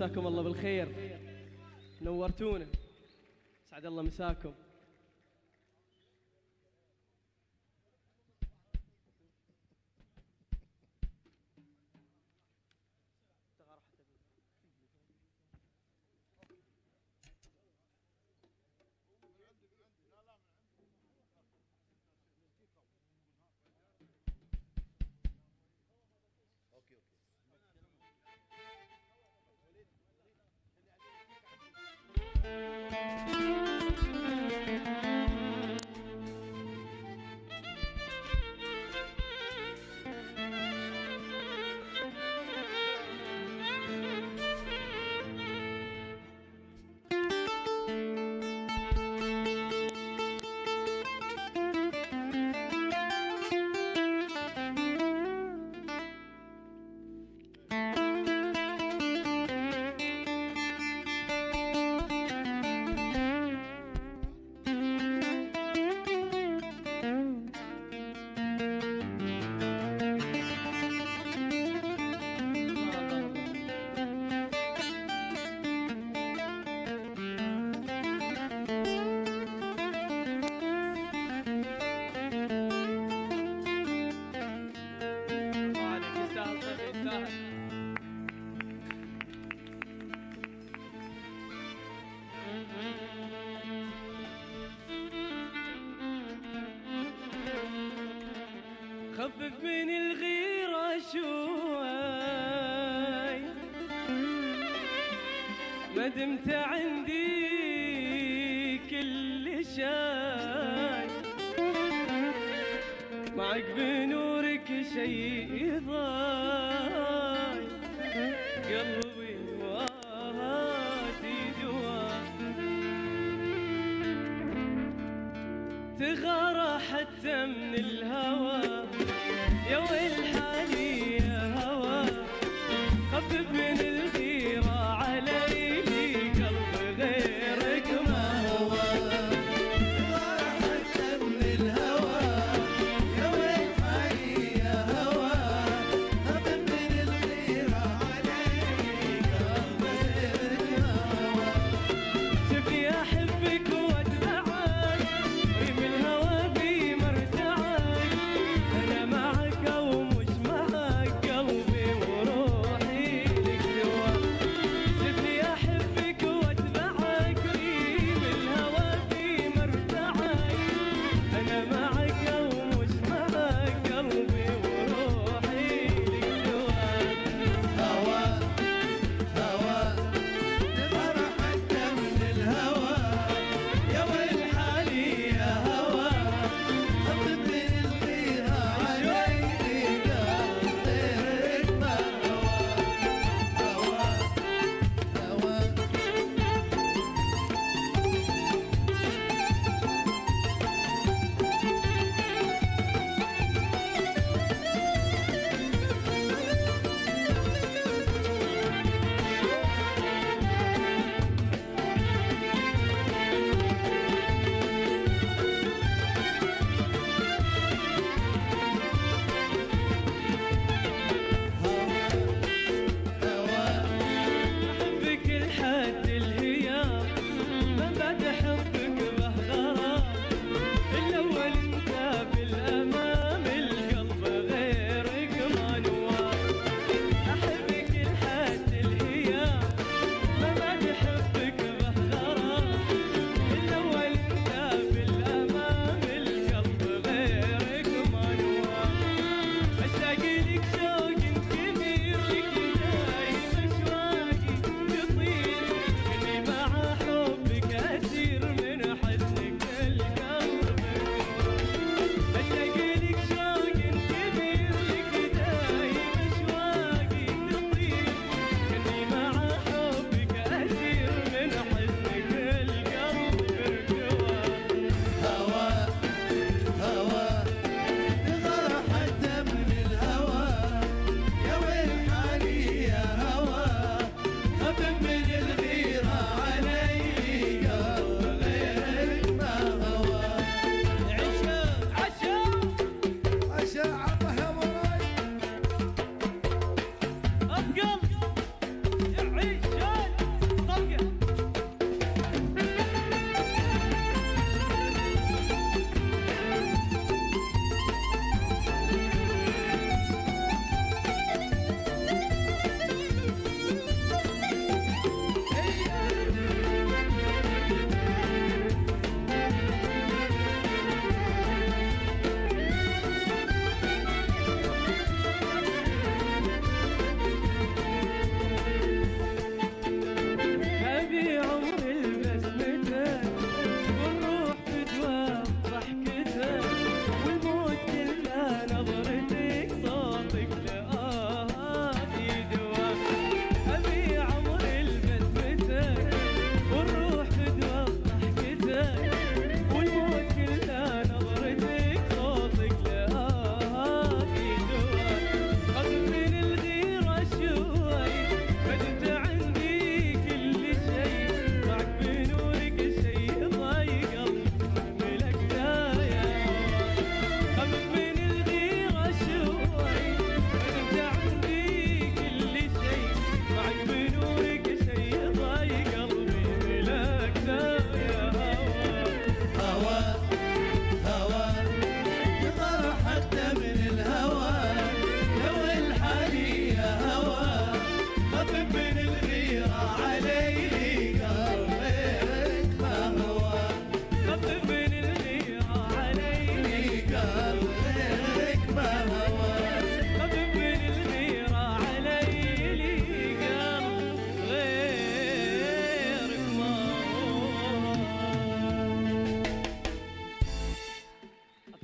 مساكم الله بالخير، نورتونا، سعد الله مساكم. خفف من الغيرة شوي ما دمت عندي كل شي، معك بنورك شيء يضاي قلبي وهاتي جوا، تغارى حتى من الهوى يا ويل حالي يا هوى، خفف من الغيرة علي قلب غيرك ما هو، تغارى حتى من الهوى يا ويل حالي يا هوى، خفف من الغيرة علي قلب غيرك ما هو، شوفي احبك واتبعك ريم الهوى في مرتعك، انا معك او مش معك قلبي وروحي لك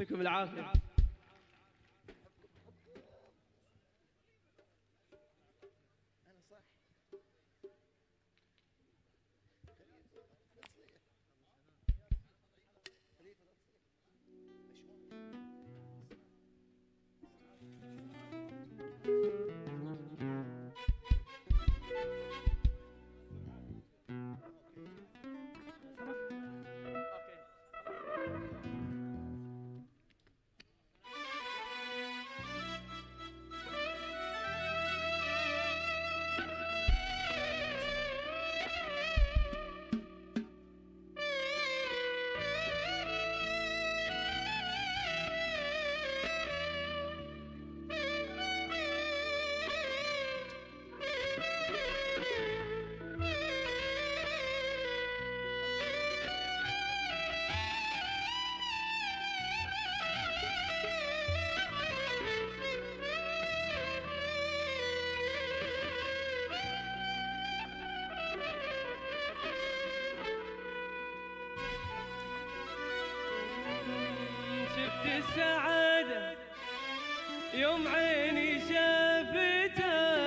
يعطيكم العافيه. شفت السعادة يوم عيني شافتك،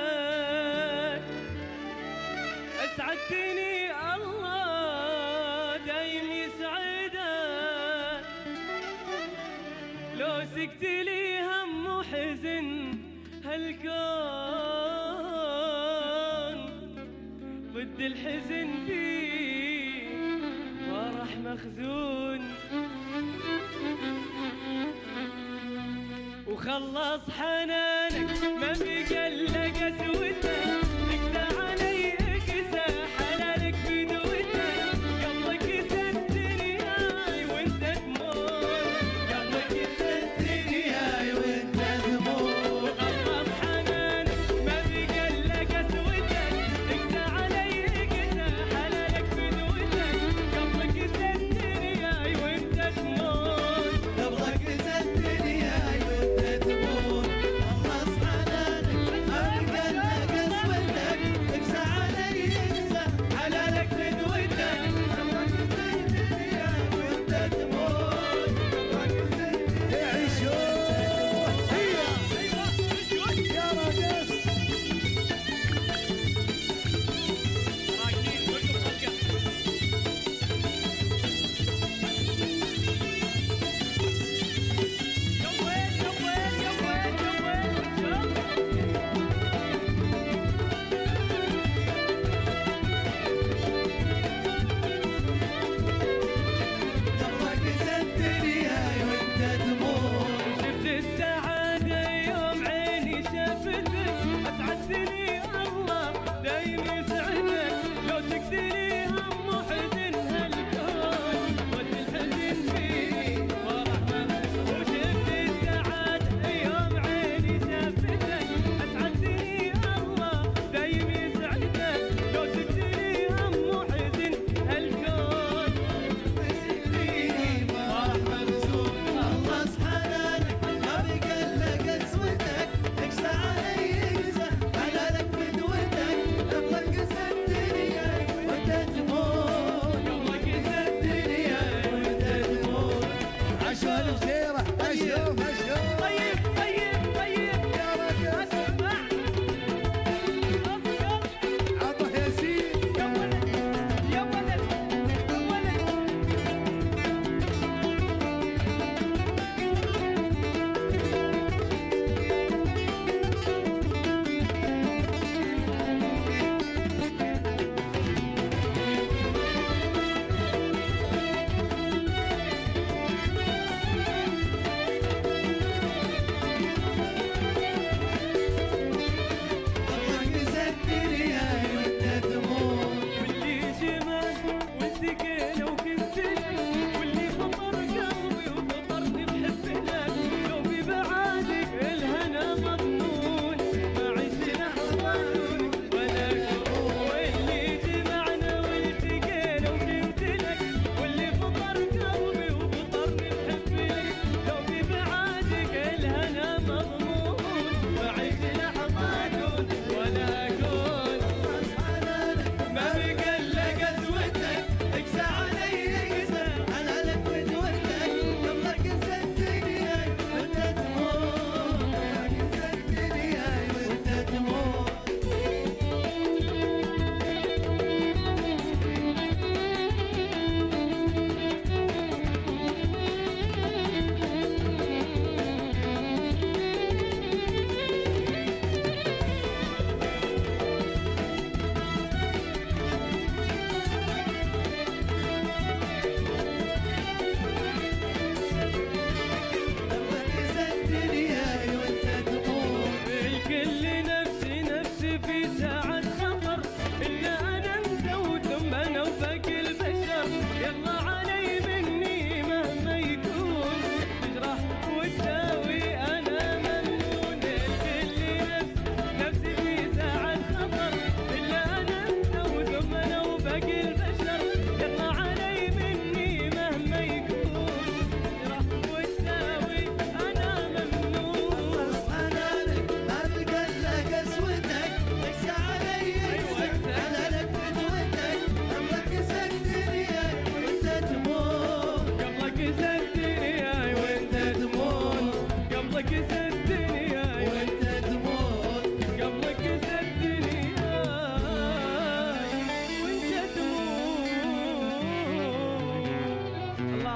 أسعدتني الله دايم يسعدك. لو سكت لي هم وحزن هالكون، ضد الحزن فيه فرح مخزون. وخلص حنانك ما بقى الا قسوتك، تقسى علي اقسى حلالك بدوتك. قلبك يسدني هاي وانت تموت، قلبك يسدني هاي وانت تموت. وخلص حنانك ما بقى الا قسوتك، تقسى علي اقسى حلالك بدوتك. قلبك يسدني هاي وانت تموت، قلبك يسدني هاي وانت تموت. خلص حنانك ما بقى الا قسوتك،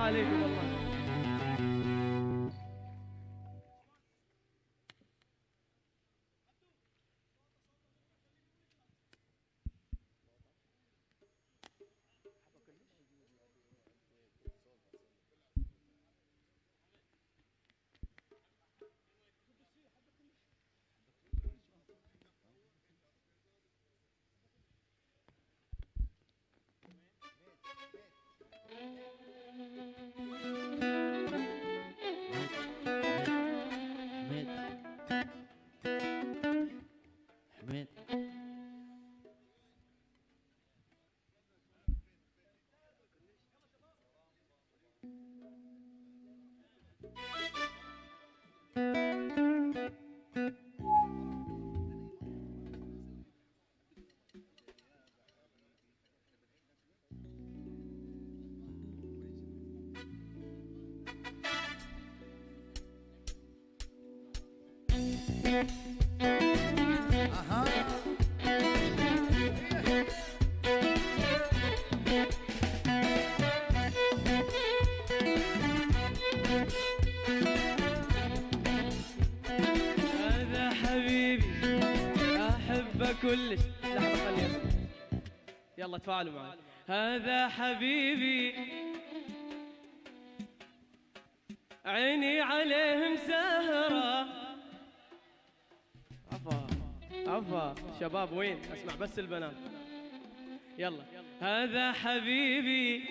عليكم والله. حميد هذا حبيبي احبه كلش. لحظه خليني أسمع. يلا تفاعلوا معي. هذا حبيبي عيني عليه مسهره. عفا شباب وين؟ اسمع بس البنات. يلا. هذا حبيبي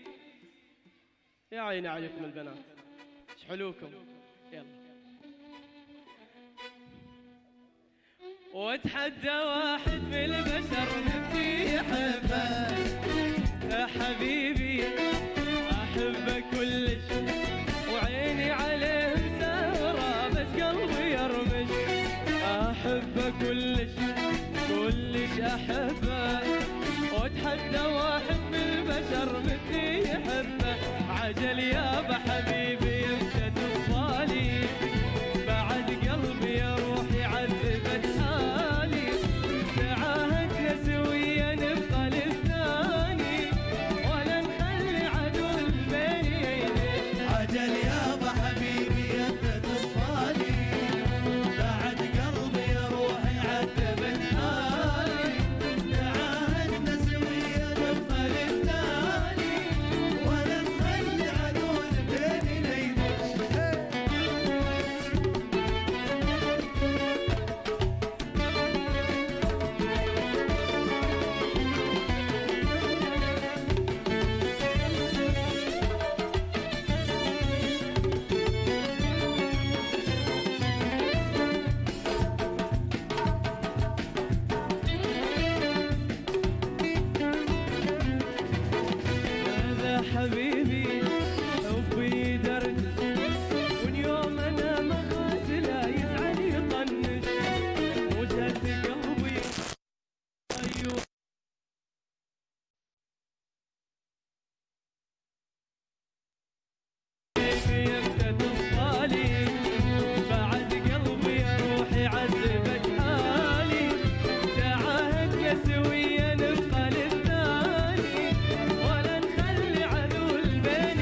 يا عيني عليكم البنات، ايش حلوكم. يلا. واتحدى واحد بالبشر نبي يحبه. يا حبيبي احبه كلش وعيني عليه مسهره بس قلبي يرمش. احبه كلش كلش احبه. واتحدى واحد بالبشر مثلي يحبه. عجل يابا حبيبي امتى تصفالي بعد قلبي يا روحي عذبت حالي. تعاهدنا سويا نبقى للثاني ولا نخلي عدو بيننا. عجل يابا حبيبي انت تصفالي بعد قلبي يا روحي عذبت حالي. تعاهدنا سويا نبقى للثاني ولا نخلي عدو بيننا يدش. هذا حبيبي حبي درجة ومن يوم انا ما خاتله يزعل يطنش. وجهة قلبي ايوه حبيبي امتى تصفالي بعد قلبي يا روحي عذبت حالي. تعاهدنا سويا نبقى للثاني ولا نخلي عدو البين.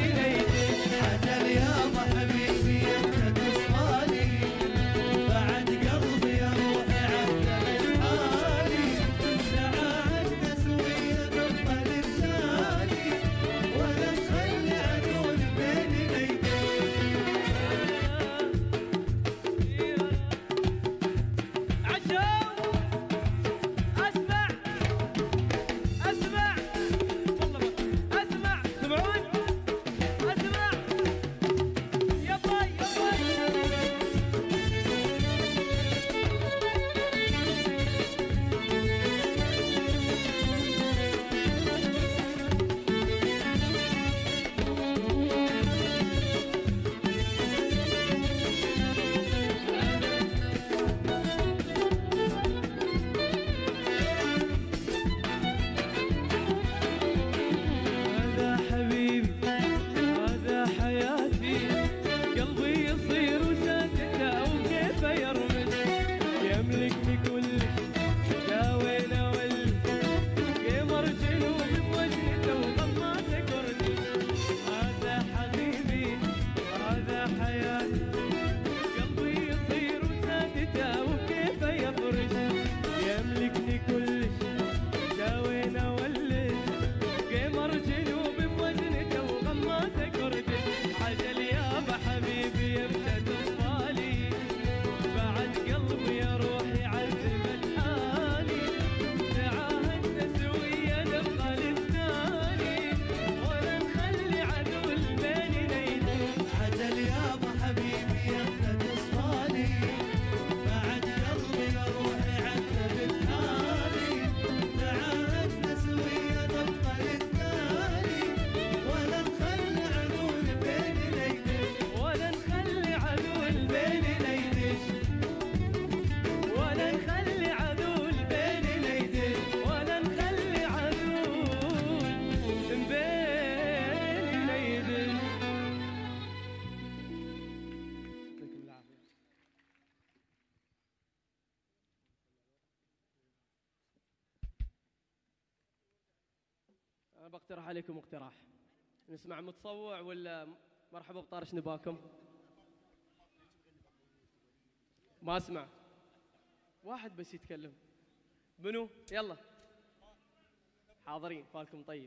بقترح عليكم اقتراح. نسمع متصوع ولا مرحبا بطارش نباكم؟ ما اسمع. واحد بس يتكلم. منو؟ يلا. حاضرين، فالكم طيب.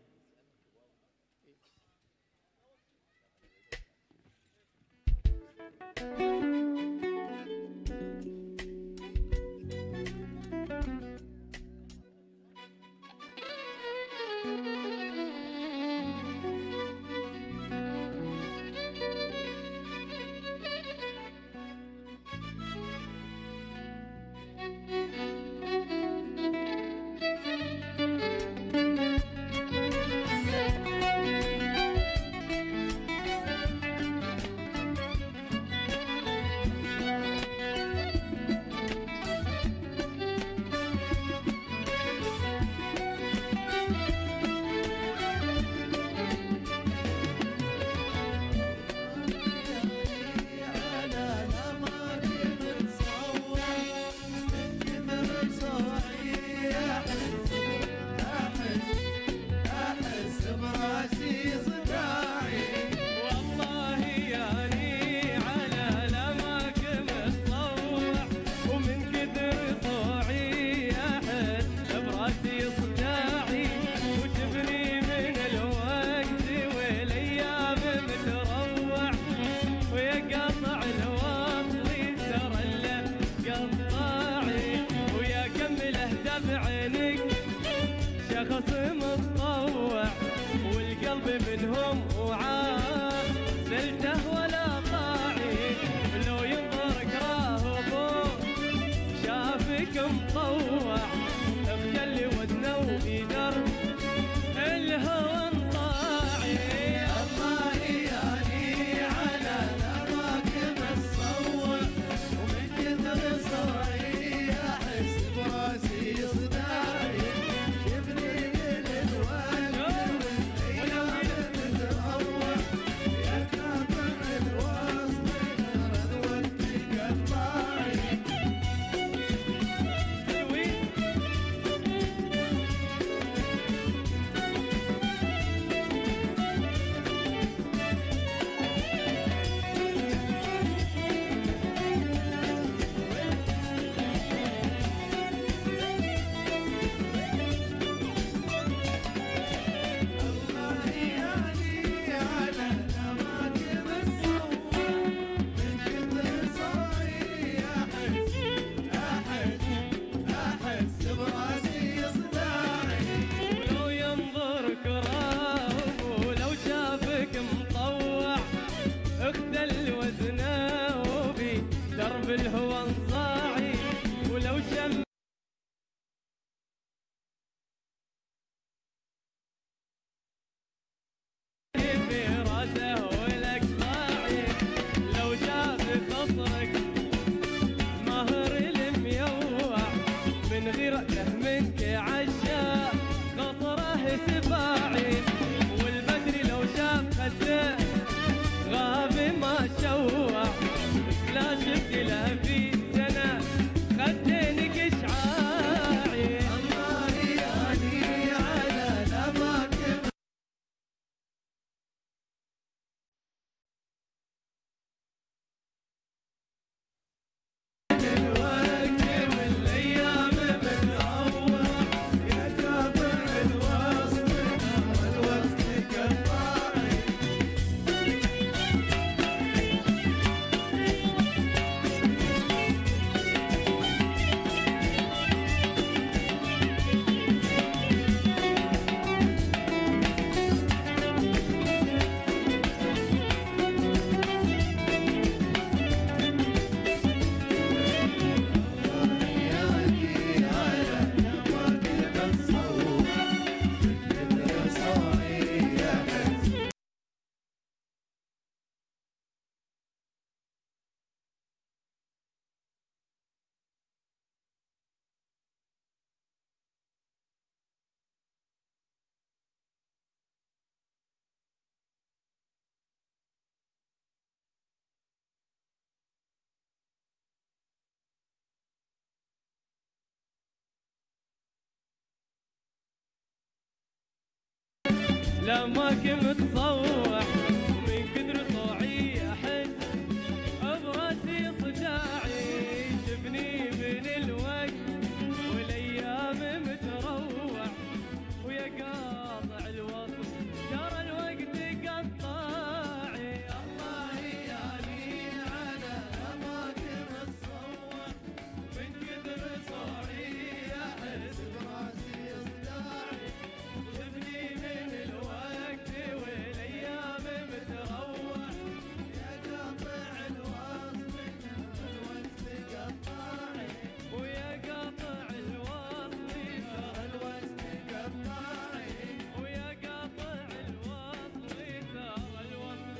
لا ما كنت متصوع ومن كثر صوعي احس براسي صداعي جبني من الوقت والايام متروع ويا قاطع الوصل جرى الوقت قطاعي الله يالي على ما كنت متصوع من كثر صوعي احس براسي صداعي جبني من الوقت والايام متروع يا قاطع الوصل الوقت قطاعي ويا قاطع الوصل الوقت قطاعي ويا قاطع الوصل الوصل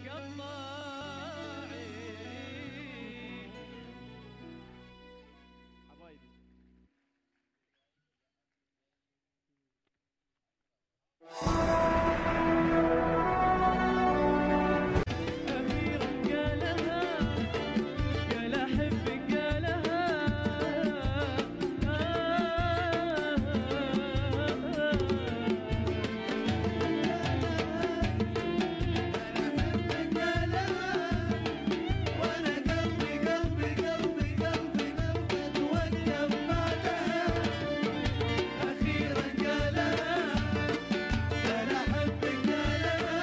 قطاعي حبايبي أخيرا قالها قال أحبك قالها وانا قلبي قلبي قلبي قلبي قلبي توقف بعدها اخيرا قالها قال احبك قالها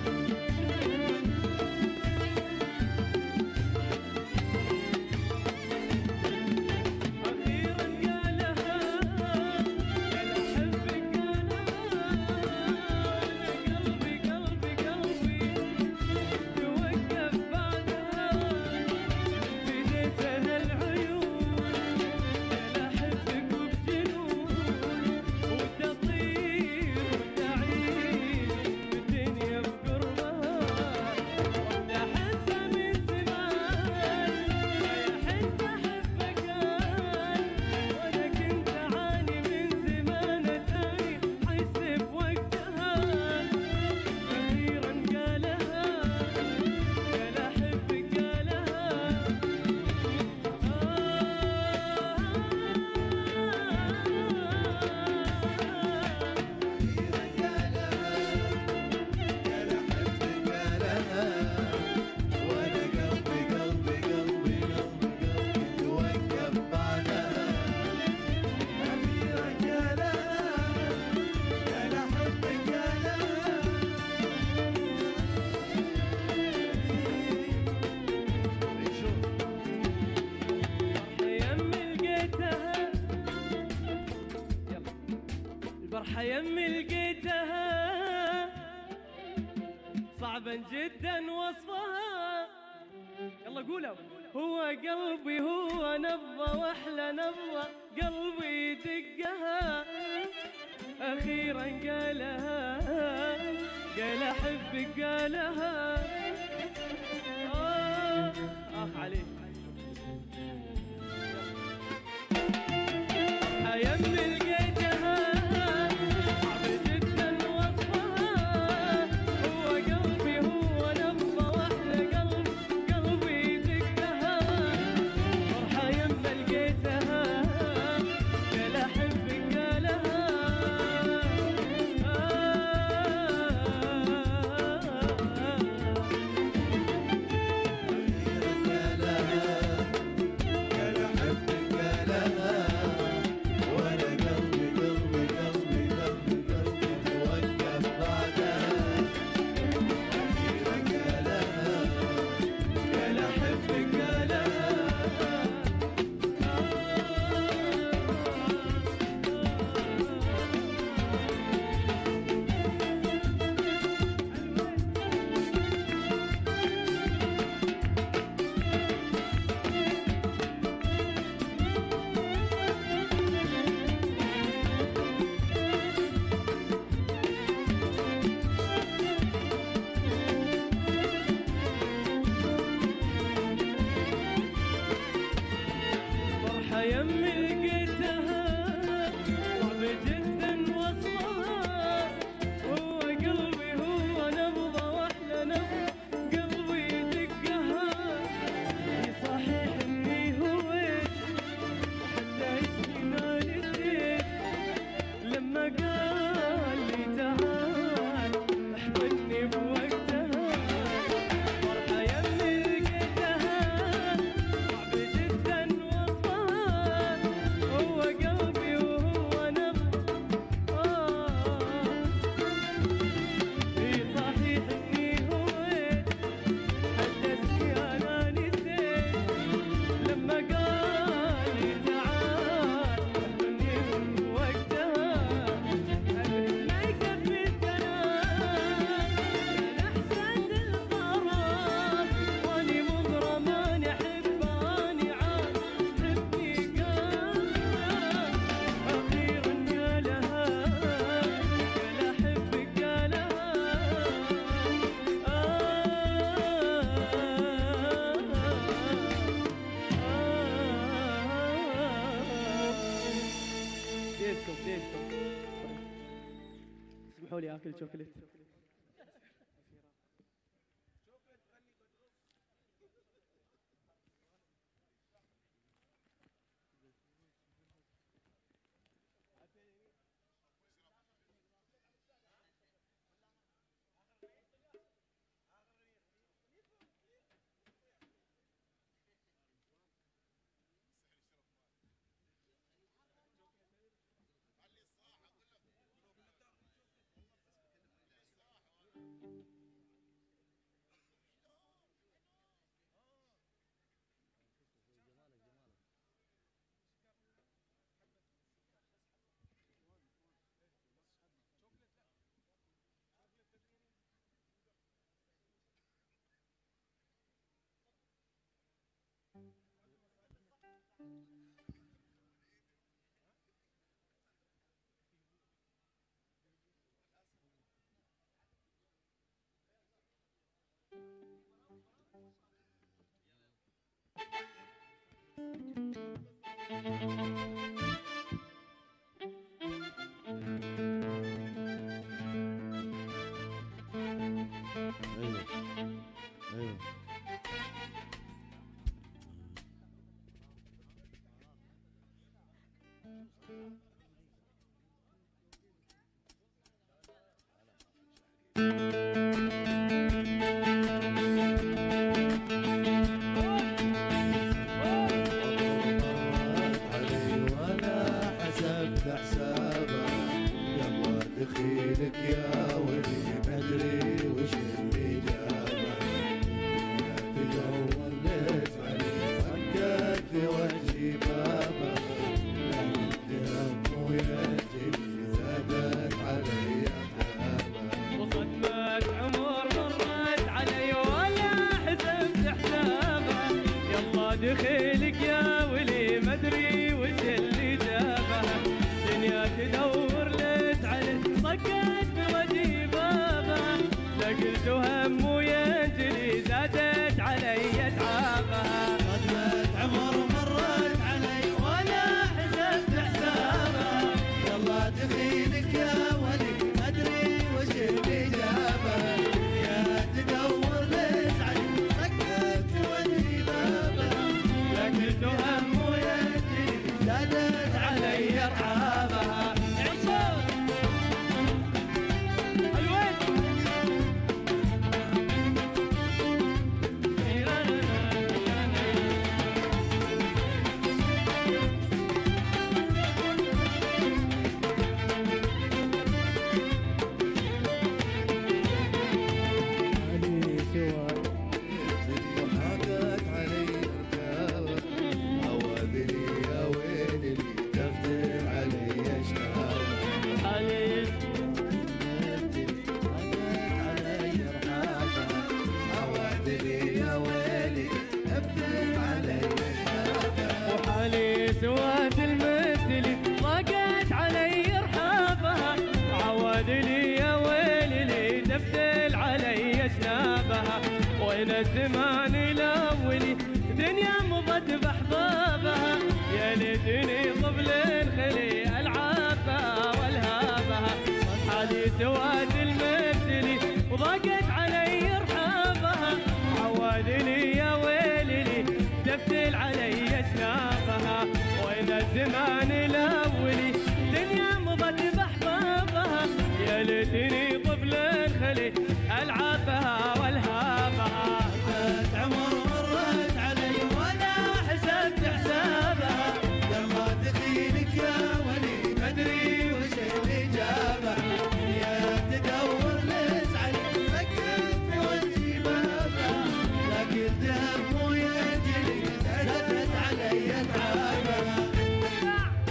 أخيرا قالها قال أحبك قالها قلبي قلبي قلبي توقف بعدها بديت أنا العيون قال أحبك وبجنون وتطير وتعيش بالدنيا بقربها وأحس من زمان أحس أحبك وأنا كنت أعاني من زمان أتاني أحس بوقتها أخيرا قالها قال أحبك قالها قال احبك قالها وانا قلبي قلبي قلبي قلبي قلبي توقف بعدها اخيرا قالها قال احبك قالها الفرحة يمي لقيتها صعبا جدا وصفها يلا قولوا هو قلبي هو نبضة واحلى نبضة قلبي يدقها اخيرا قالها قال احبك قالها اخ عليك يمي لقيتها صعب جدا وصفها هو قلبي هو نبضة واحلى قلبي يدقها فرحة يمي لقيتها قال احبك قالها قالها شوكليت. ايوه ايوه علي ولا حسبت حسابه يلا دخيلك يا ولي مدري وش اللي جابه تدور ليت علي فكت في وجهي بابه الهم ويجي زادت علي عتابه وصدمة عمر مرت علي ولا حسبت حسابه يلا دخيلك يا ولي مدري وش اللي جابه دنيا تدور ليت عليه صكت بوجهي بابه لقيت هم وينجلي زادت علي تعابه صدمة عمر مرت علي ولا حسبت حسابه يلا دخيلك يا ولي مدري وش اللي جابه يا تدور ليش علي سكت وجهي بابه لقيت هم ويجري زادت علي ارحابها عيشوا الوين علي سوى وحاقت علي ركابه عوادلي يا ويلي تفتح علي اشتابه علي وحالي سواد المثلي ضاقت علي رحابها عوادلي يا ويلي لي تفتل علي شنابها وين الزمان الاولي دنيا مضت باحبابها يا ليتني طفل خلي العابها والهابها حالي سواد المثلي وضاقت علي رحابها عوادلي يا ويلي لي تفتل علي شنابها وين الزمان الاولي دنيا مضت باحبابها يا ليتني طفل خلي العابها والهابها عمر مرت علي ولا حسبت حسابها يلا دخيلك يا ولي مدري وش اللي جابه يا تدور ليش علي فكت في وجهي بابه لكن ذهب ويجري زادت علي تعابه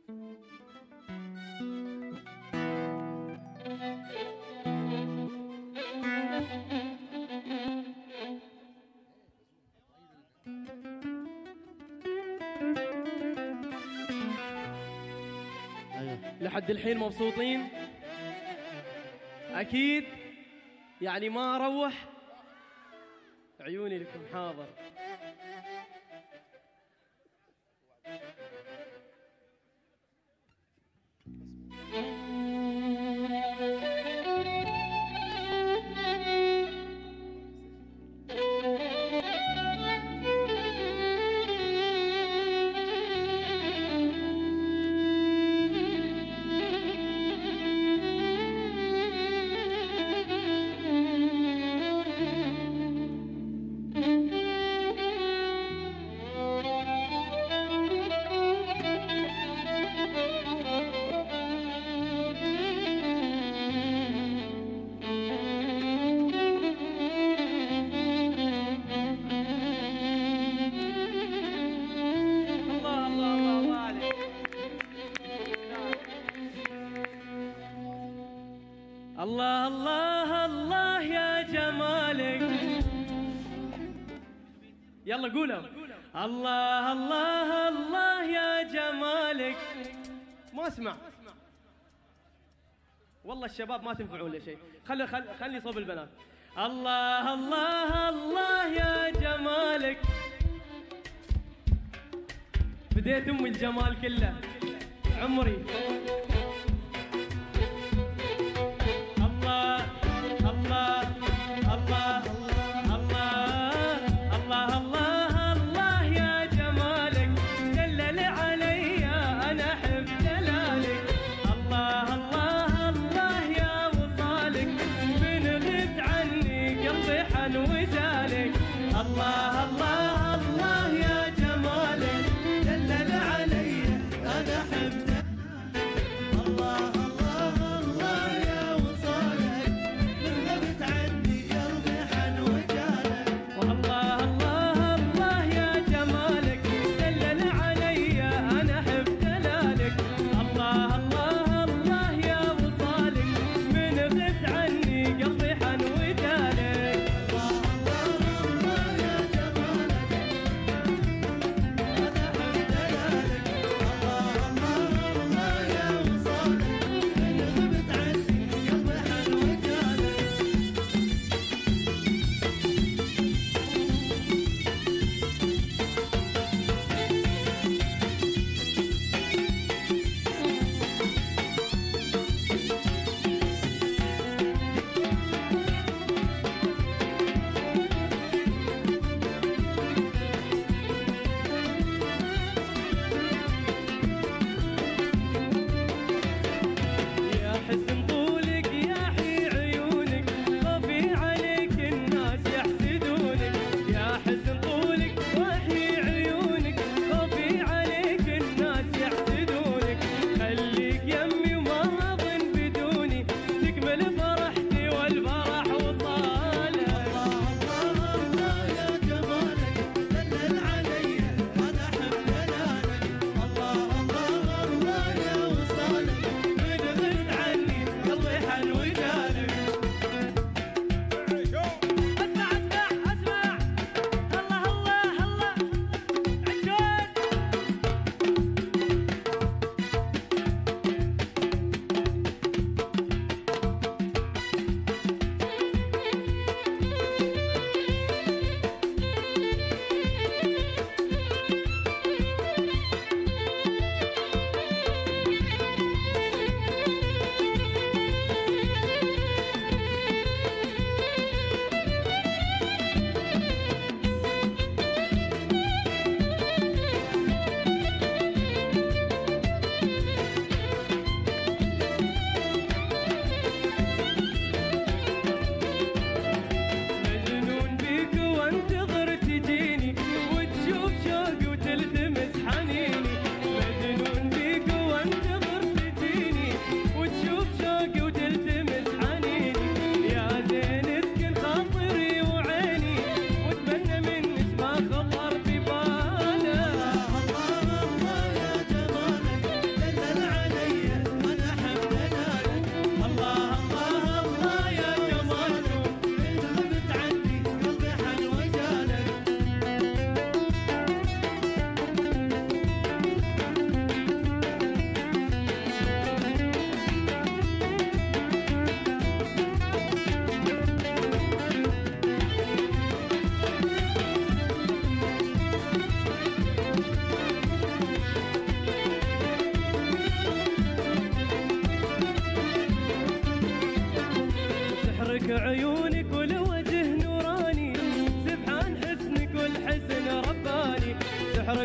لحد الحين مبسوطين؟ أكيد؟ يعني ما أروح؟ عيوني لكم حاضر. الله الله الله يا جمالك. يلا قولوا الله الله الله يا جمالك. ما اسمع والله الشباب ما تنفعون لشيء. خلي صوب البنات. الله الله الله يا جمالك. بديت أمي الجمال كله عمري. الله الله الله يا جمالك دلل علي أنا حبك.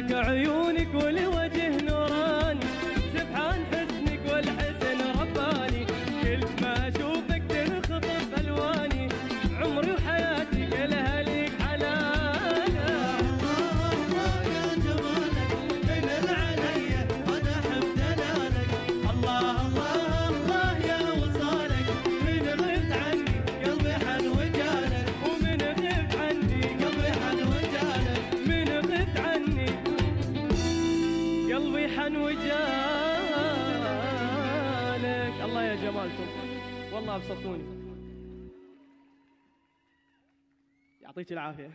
لك عيونك ولوجه نوراني، سبحان حسنك والحسن رباني، كل ما اشوفك تنخطف الواني، عمري وحياتي كلها ليك حلالة. الله يا جمالك من العليا وانا احب دلالك، الله الله الله يا وصالك، من غبت عني قلبي حن وجالك، ومن غبت عني قلبي حن وجالك، من غبت عني قلبي حن وجالك. الله يا جمالكم، والله ابسطوني، يعطيك العافيه.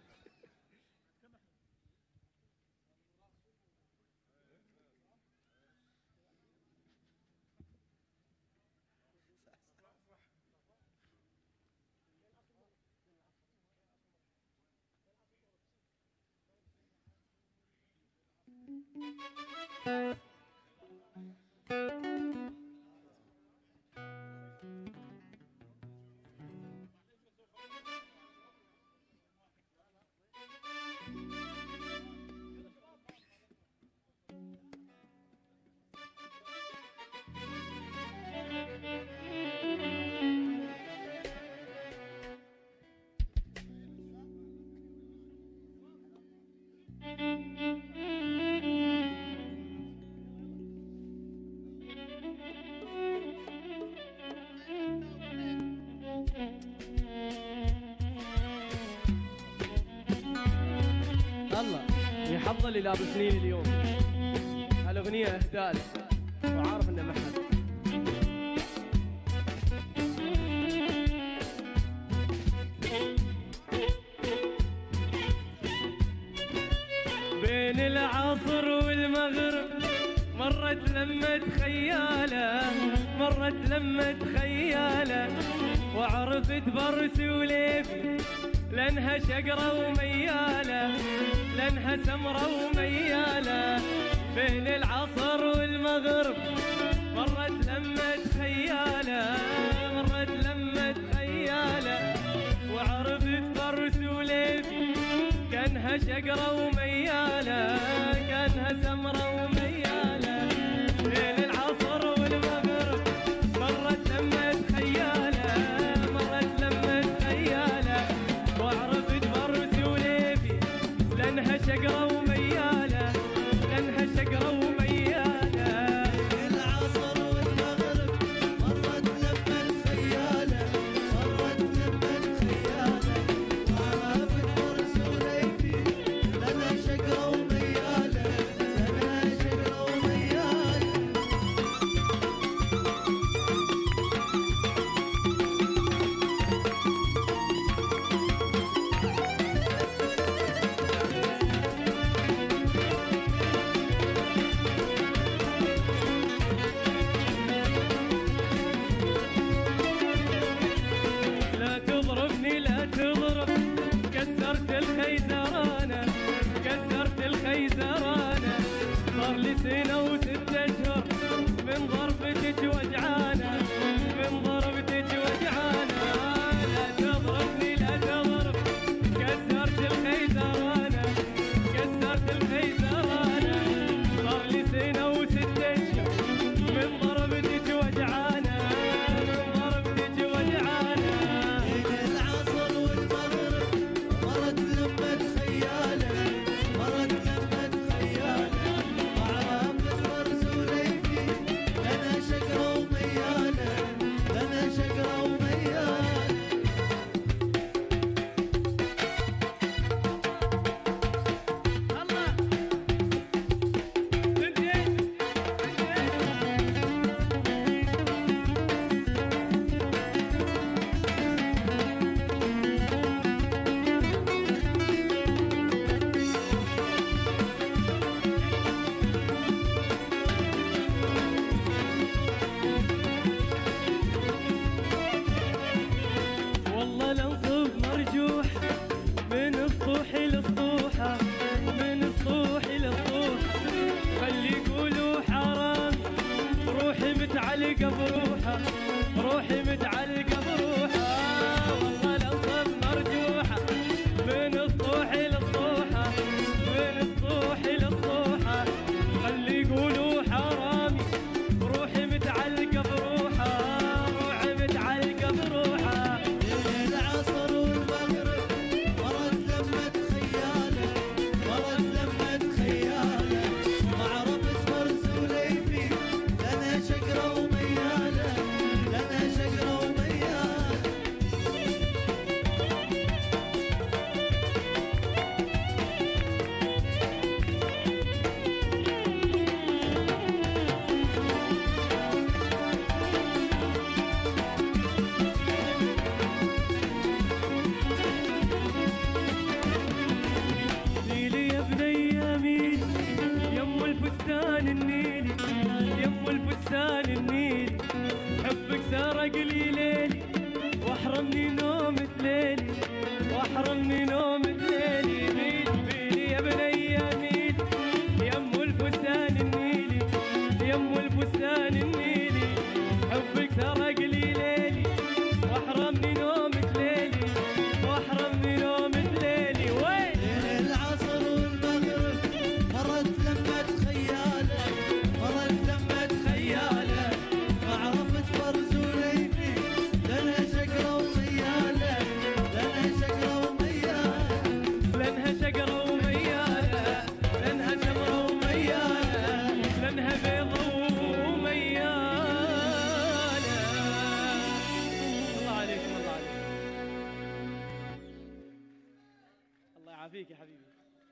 الله يحفظ اللي لابسني اليوم، هالاغنيه اهداء لك وعارف انه محمد. بين العصر والمغرب مرت لمة خياله، مرت لمة خياله، وعرفت برس وليبي لانها شقرة وميالة، لانها سمرة وميالة. بين العصر والمغرب مرت لمة خيالة، مرت لمة خيالة، وعرفت برس وليبي كانها شقرة وميالة، كانها سمرة وميالة. بين العصر والمغرب مرت لمة خيالة، مرت لمة خيالة، وعرفت برس وليبي لانها شقرة وميالة، لانها شقرة وميالة. العصر والمغرب مرت لما الخيالة، مرت لما الخيالة، وعرفت برس وليبي لنا شقرة وميالة، لنا شقرة وميالة. لا تضربني لا تضرب، كسرت الخيزرانة، كسرت الخيزرانة، صار لي سنة وست أشهر من ضربتك وجعانة، من ضربتك وجعانة. لا تضربني لا تضرب، كسرت الخيزرانة، كسرت الخيزرانة، صار لي سنة وست أشهر من ضربتك وجعانة، من ضربتك وجعانة. بين العصر والمغرب مرت لما خيالة، مرت لما خيالة، وعرفت النيل يم الفستان النيلي يم الفستان النيلي حبك سرق لي ليلي واحرمني نومة ليلي واحرمني نومة ليلي ميل ميلي يا بني ميل يم الفستان النيلي يم الفستان النيلي حبك سرق لي ليلي واحرمني نومة ليلي واحرمني نومة ليلي وين بين العصر والمغرب مرت لمة خيالك مرت لمة خيالك ما عرفت برزوليني لنا شقرة وميالة لنا شقرة وميالة لانها شقرة وميالة لانها شمرة وميالة لانها بيضة وميالة. الله عليكم الله عليكم الله يعافيك يا حبيبي.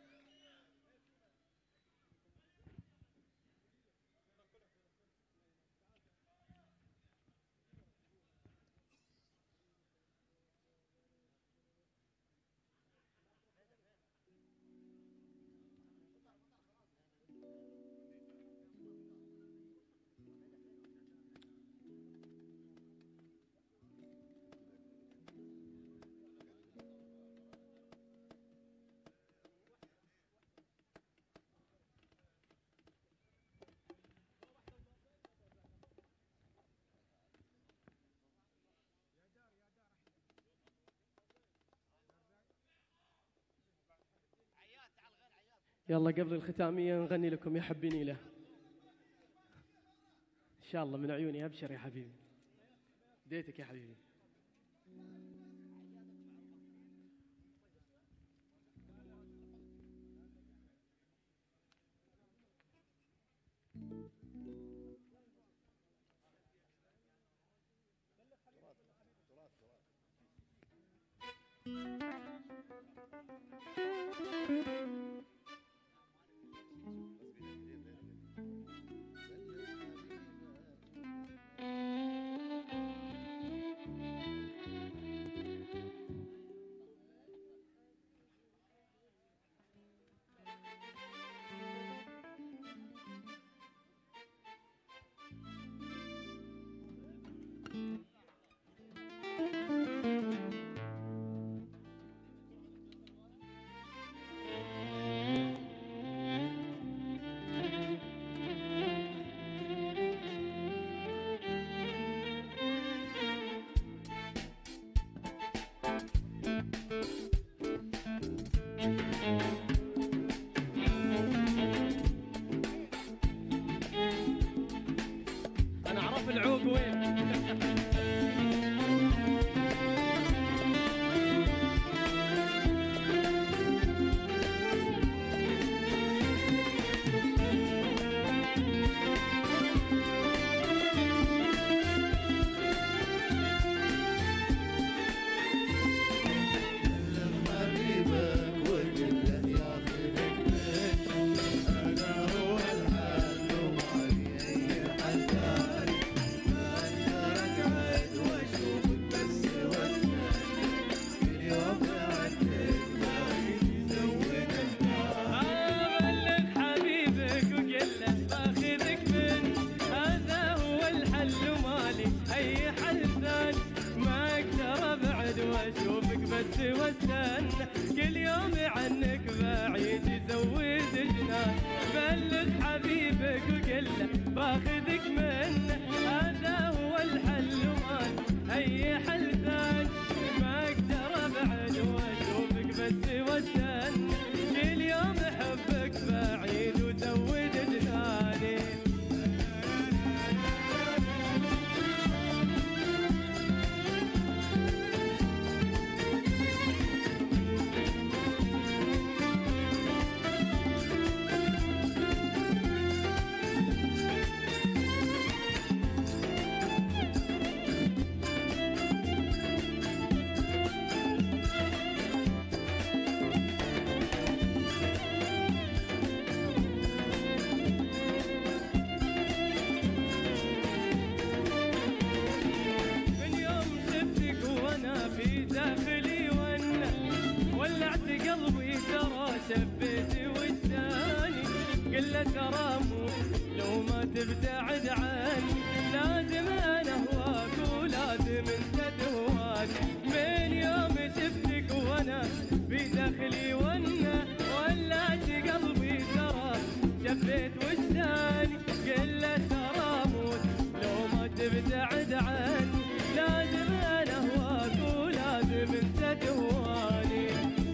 يلا قبل الختامية نغني لكم يا حبيني له إن شاء الله من عيوني. أبشر يا حبيبي ديتك يا حبيبي. أنا أعرف العوق وين. حبيبك وقل له ياخذك منك انا هو الحل وما لي اي حل ثاني قله ترى لو ما تبتعد عني لازم انا اهواك ولازم انت تهواني. من يوم شفتك وانا في داخلي ولعت قلبي ترى شفيت وجداني قله ترى لو ما تبتعد عني لازم انا اهواك ولازم انت تهواني.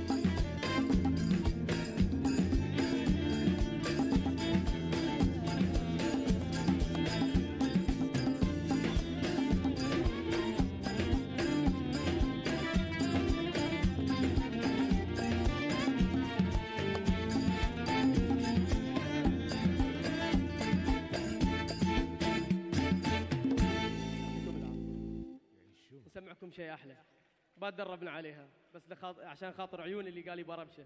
نسمعكم شيء احلى ما تدربنا عليها بس عشان خاطر عيوني اللي قال لي بربشه.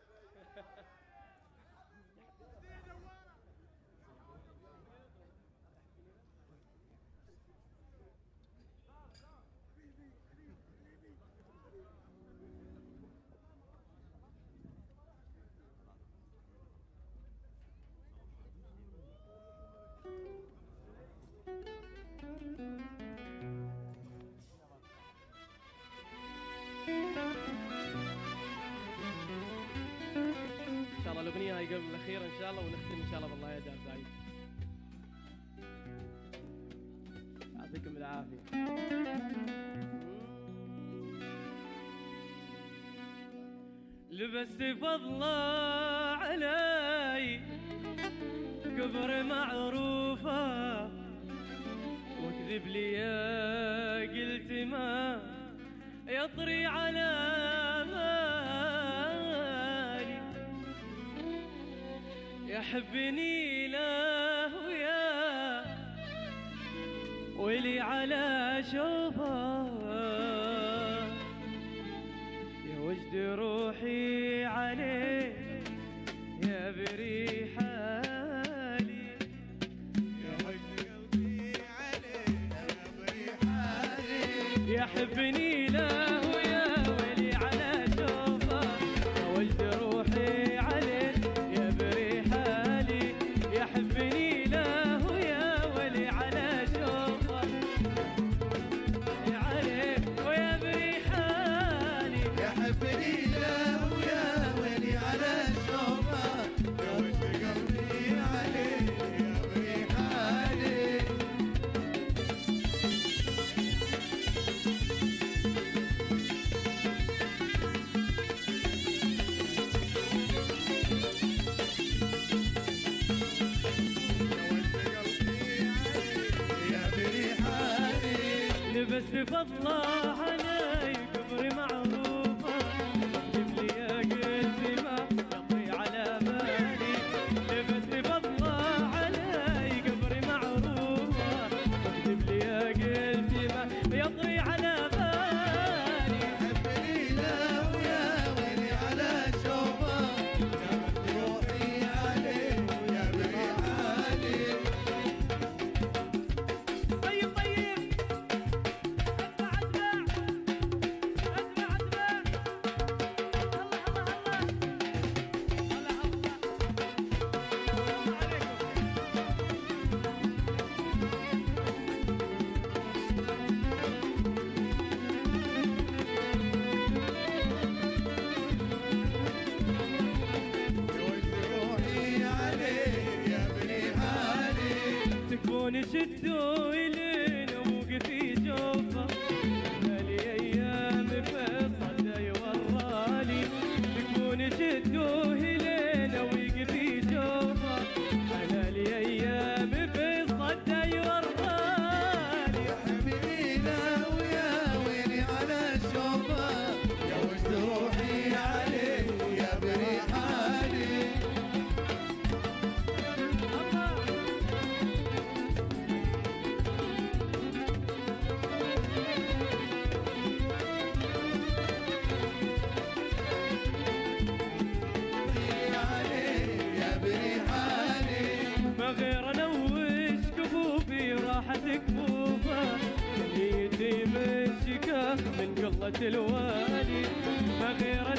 ان شاء الله الاغنيه هاي قبل الاخيره ان شاء الله ونختم ان شاء الله بالله يا دار سعيد. يعطيكم العافيه. لبست فضله علي كبر معروفه واكذب لي يا قلت ما يطري على مالي يحبني له ويا ولي على شوفه يا وجد روحي عليه يا بريح حالي يا وجد قلبي عليه يا بريح حالي يحبني له ويا ولي على شوفه يا وجد روحي عليه يا بريح حالي يحبني له ويا ولي على شوفه يا عليه ويا بريح حالي يحبني له ويا ولي على شوفه يا وجد قلبي عليه يا بريح حالي. لبست فضله علي كبر معروفه اكتب لي يا قلبي ما يطري على بالي. لبست فضله علي كبر معروفه اكتب لي يا قلبي ما يطري على بالي يحبني له ويا ولي على شوفه يا وجد روحي عليه يا بريح حالي. طيب طيب اسمع اسمع اسمع اسمع الله الله الله الله الله عليكم. وجد روحي عليه يا بريح حالي. تكفون شدوا إلين ووقفي جوفه مالي أيام فالصدى يورالي. تكفون شدوا إلين ووقفي جوفه أنا لي أيام فالصدى يورالي. يحبني له ويا ويلي على شوفه يا وجد روحي عليه يا بريح حالي. عليه يا بريح حالي. ما غير انا وش كفوفي راحت كفوفه نيتي مشكه من قله الوالي. ما غير